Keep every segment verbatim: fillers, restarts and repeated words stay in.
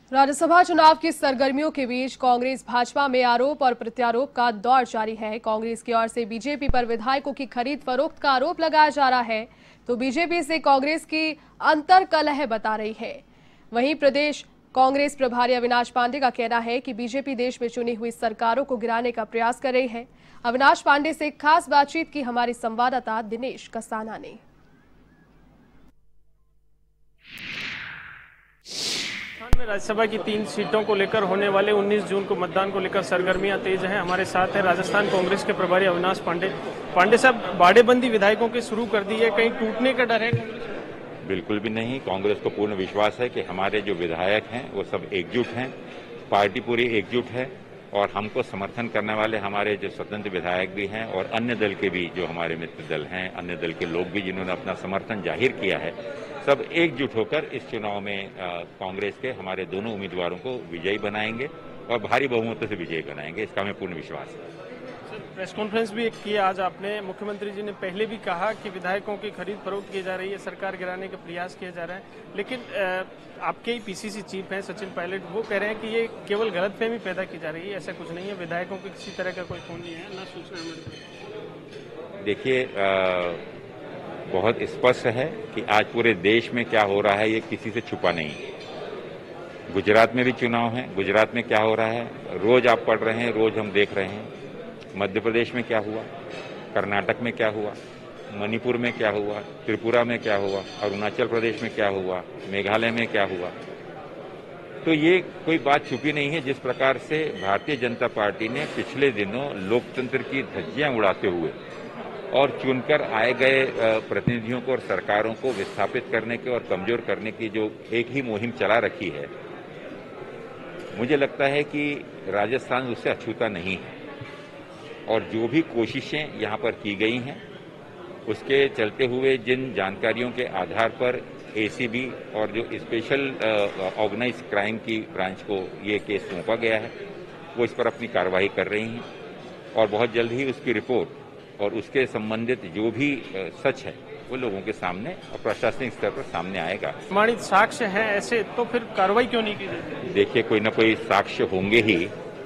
राज्यसभा चुनाव की सरगर्मियों के बीच कांग्रेस भाजपा में आरोप और प्रत्यारोप का दौर जारी है। कांग्रेस की ओर से बीजेपी पर विधायकों की खरीद फरोख्त का आरोप लगाया जा रहा है, तो बीजेपी से कांग्रेस की अंतर कलह बता रही है। वहीं प्रदेश कांग्रेस प्रभारी अविनाश पांडे का कहना है कि बीजेपी देश में चुनी हुई सरकारों को गिराने का प्रयास कर रही है। अविनाश पांडे से खास बातचीत की हमारी संवाददाता दिनेश कसाना ने। में राज्यसभा की तीन सीटों को लेकर होने वाले उन्नीस जून को मतदान को लेकर सरगर्मियां तेज हैं। हमारे साथ है राजस्थान कांग्रेस के प्रभारी अविनाश पांडे। पांडे साहब, बाड़ेबंदी विधायकों की शुरू कर दी है, कहीं टूटने का डर है? बिल्कुल भी नहीं। कांग्रेस को पूर्ण विश्वास है कि हमारे जो विधायक हैं वो सब एकजुट हैं, पार्टी पूरी एकजुट है और हमको समर्थन करने वाले हमारे जो स्वतंत्र विधायक भी हैं और अन्य दल के भी जो हमारे मित्र दल हैं, अन्य दल के लोग भी जिन्होंने अपना समर्थन जाहिर किया है, सब एकजुट होकर इस चुनाव में कांग्रेस के हमारे दोनों उम्मीदवारों को विजयी बनाएंगे और भारी बहुमतों से विजयी बनाएंगे, इसका हमें पूर्ण विश्वास है। प्रेस कॉन्फ्रेंस भी किया आज आपने। मुख्यमंत्री जी ने पहले भी कहा कि विधायकों की खरीद फरोख्त की जा रही है, सरकार गिराने का प्रयास किया जा रहा है, लेकिन आपके ही पीसीसी चीफ हैं सचिन पायलट, वो कह रहे हैं कि ये केवल गलतफहमी पैदा की जा रही है, ऐसा कुछ नहीं है, विधायकों की किसी तरह का कोई फोन नहीं है, ना सूचना मिल। देखिए, बहुत स्पष्ट है कि आज पूरे देश में क्या हो रहा है ये किसी से छुपा नहीं है। गुजरात में भी चुनाव है, गुजरात में क्या हो रहा है रोज आप पढ़ रहे हैं, रोज हम देख रहे हैं। मध्य प्रदेश में क्या हुआ, कर्नाटक में क्या हुआ, मणिपुर में क्या हुआ, त्रिपुरा में क्या हुआ, अरुणाचल प्रदेश में क्या हुआ, मेघालय में क्या हुआ। तो ये कोई बात छुपी नहीं है। जिस प्रकार से भारतीय जनता पार्टी ने पिछले दिनों लोकतंत्र की धज्जियां उड़ाते हुए और चुनकर आए गए प्रतिनिधियों को और सरकारों को विस्थापित करने के और कमजोर करने की जो एक ही मुहिम चला रखी है, मुझे लगता है कि राजस्थान उससे अछूता नहीं है और जो भी कोशिशें यहाँ पर की गई हैं उसके चलते हुए जिन जानकारियों के आधार पर एसीबी और जो स्पेशल ऑर्गेनाइज क्राइम की ब्रांच को ये केस सौंपा गया है, वो इस पर अपनी कार्रवाई कर रही हैं और बहुत जल्द ही उसकी रिपोर्ट और उसके संबंधित जो भी सच है वो लोगों के सामने और प्रशासनिक स्तर पर सामने आएगा। प्रमाणित साक्ष्य हैं ऐसे, तो फिर कार्रवाई क्यों नहीं की जाती? देखिए, कोई ना कोई साक्ष्य होंगे ही।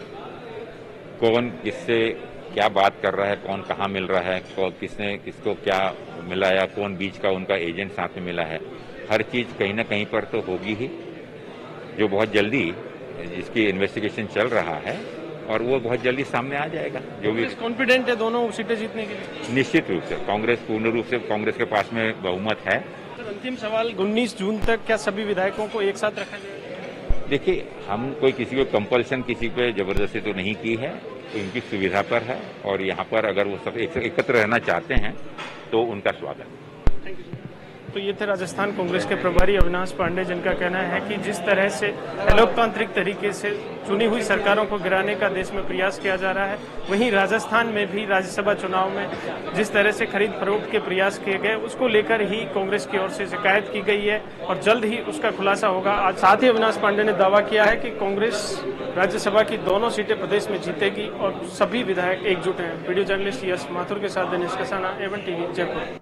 कौन किससे क्या बात कर रहा है, कौन कहाँ मिल रहा है, कौन किसने किसको क्या मिला या कौन बीच का उनका एजेंट साथ में मिला है, हर चीज कहीं ना कहीं पर तो होगी ही, जो बहुत जल्दी जिसकी इन्वेस्टिगेशन चल रहा है और वो बहुत जल्दी सामने आ जाएगा। जो भी कॉन्फिडेंट है दोनों सीटें जीतने के लिए? निश्चित रूप से कांग्रेस पूर्ण रूप से कांग्रेस के पास में बहुमत है। सर, अंतिम सवाल, उन्नीस जून तक क्या सभी विधायकों को एक साथ रखा जाएगा? देखिए, हम कोई किसी को कंपल्सन किसी पे जबरदस्ती तो नहीं की है, उनकी सुविधा पर है और यहाँ पर अगर वो सब एकत्र रहना चाहते हैं तो उनका स्वागत है। तो ये थे राजस्थान कांग्रेस के प्रभारी अविनाश पांडे, जिनका कहना है कि जिस तरह से लोकतांत्रिक तरीके से चुनी हुई सरकारों को गिराने का देश में प्रयास किया जा रहा है, वहीं राजस्थान में भी राज्यसभा चुनाव में जिस तरह से खरीद फरोख्त के प्रयास किए गए उसको लेकर ही कांग्रेस की ओर से शिकायत की गई है और जल्द ही उसका खुलासा होगा। आज साथ ही अविनाश पांडे ने दावा किया है कि कांग्रेस राज्यसभा की दोनों सीटें प्रदेश में जीतेगी और सभी विधायक एकजुट हैं। वीडियो जर्नलिस्ट यश माथुर के साथ दिनेश कसाना, एवन टीवी, जयपुर।